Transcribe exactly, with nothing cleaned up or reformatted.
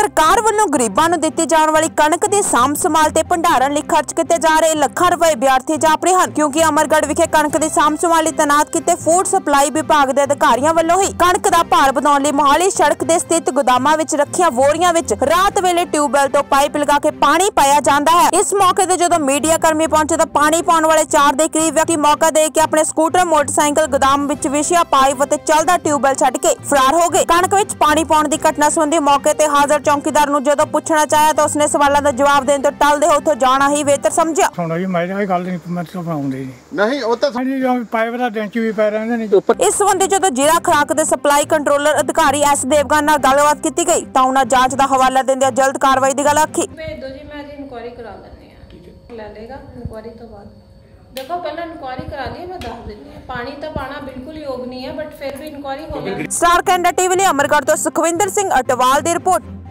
सरकार ਵੱਲੋਂ ਗਰੀਬਾਂ ਨੂੰ ਦਿੱਤੀ ਜਾਣ ਵਾਲੀ ਕਣਕ ਦੀ ਸਾਂਭ ਸੰਭਾਲ ਤੇ ਭੰਡਾਰਨ ਲਈ ਖਰਚ ਕੀਤੇ ਜਾ ਰਹੇ ਲੱਖਾਂ ਰੁਪਏ ਵਿਅਰਥ ਜਾਪਦੇ ਹਨ, ਕਿਉਂਕਿ ਅਮਰਗੜ੍ਹ ਵਿਖੇ ਕਣਕ ਦੀ ਸਾਂਭ ਸੰਭਾਲ ਲਈ ਤੈਨਾਤ ਕੀਤੇ ਫੂਡ ਸਪਲਾਈ ਵਿਭਾਗ ਦੇ ਅਧਿਕਾਰੀਆਂ ਵੱਲੋਂ ਹੀ ਕਣਕ ਦਾ ਭਾਰ ਵਧਾਉਣ ਲਈ ਮੋਹਾਲੀ ਸੜਕ ਦੇ ਸਥਿਤ ਗੋਦਾਮਾਂ ਵਿੱਚ ਰੱਖੀਆਂ ਬੋਰੀਆਂ ਵਿੱਚ ਰਾਤ ਵੇਲੇ ਟਿਊਬਵੈਲ ਤੋਂ ਪਾਈਪ ਲਗਾ ਕੇ ਪਾਣੀ ਪਾਇਆ ਜਾਂਦਾ ਹੈ। ਇਸ ਮੌਕੇ ਤੇ ਜਦੋਂ ਮੀਡੀਆ ਕਰਮੀ ਪਹੁੰਚੇ ਤਾਂ ਪਾਣੀ ਪਾਉਣ ਵਾਲੇ ਚਾਰ ਦੇ ਕਰੀਬ ਵਿਅਕਤੀ ਮੌਕਾ ਦੇ ਕੇ ਆਪਣੇ ਸਕੂਟਰ ਮੋਟਰਸਾਈਕਲ ਗੋਦਾਮ ਵਿੱਚ ਵਿਛਿਆ ਪਾਈਪ ਅਤੇ ਚੱਲਦਾ ਟਿਊਬਵੈਲ ਛੱਡ ਕੇ ਫਰਾਰ ਹੋ ਗਏ। ਕਣਕ ਵਿੱਚ ਪਾਣੀ ਪਾਉਣ ਦੀ ਘਟਨਾ ਸੰਬੰਧੀ ਮੌਕੇ ਤੇ ਹਾਜ਼ਰ ਚੌਕੀਦਾਰ ਨੂੰ ਜਦੋਂ ਪੁੱਛਣਾ ਚਾਹਿਆ ਤਾਂ ਉਸਨੇ ਸਵਾਲਾਂ ਦਾ ਜਵਾਬ ਦੇਣ ਤੋਂ ਟਲਦੇ ਹੋਏ ਉੱਥੋਂ ਜਾਣਾ ਹੀ ਬਿਹਤਰ ਸਮਝਿਆ। ਸੁਣੋ ਜੀ, ਮੈਂ ਇਹ ਗੱਲ ਨਹੀਂ ਮਤਲਬ ਬਣਾਉਂਦੇ ਜੀ ਨਹੀਂ, ਉਹ ਤਾਂ ਪਾਈਪ ਦਾ ਡੈਂਚ ਵੀ ਪੈ ਰਹਿੰਦੇ ਨੇ। ਇਸ ਸੰਬੰਧੀ ਜਦੋਂ ਜ਼ਿਲ੍ਹਾ ਖੁਰਾਕ ਦੇ ਸਪਲਾਈ ਕੰਟਰੋਲਰ ਅਧਿਕਾਰੀ ਐਸ ਦੇਵਗਨ ਨਾਲ ਗੱਲਬਾਤ ਕੀਤੀ ਗਈ ਤਾਂ ਉਹਨਾਂ ਜਾਂਚ ਦਾ ਹਵਾਲਾ ਦਿੰਦਿਆਂ ਜਲਦ ਕਾਰਵਾਈ ਦੀ ਗੱਲ ਆਖੀ। ਭੇਜ ਦਿਓ ਜੀ, ਮੈਂ ਜੀ ਇਨਕੁਆਇਰੀ ਕਰਾ ਲੈਂਦੀ ਹਾਂ। ਠੀਕ ਹੈ, ਲੈ ਲੇਗਾ ਇਨਕੁਆਇਰੀ ਤੋਂ ਬਾਅਦ देखो पहले इंक्वायरी करा ली, मैं दस देती हूँ। पानी तो पाना बिल्कुल योग नहीं है, बट फिर भी इंक्वायरी हो गई। स्टार कैनेडा टीवी ਲਈ ਅਮਰਗੜ੍ਹ ਤੋਂ ਸੁਖਵਿੰਦਰ ਸਿੰਘ ਅਟਵਾਲ ਦੀ ਰਿਪੋर्ट।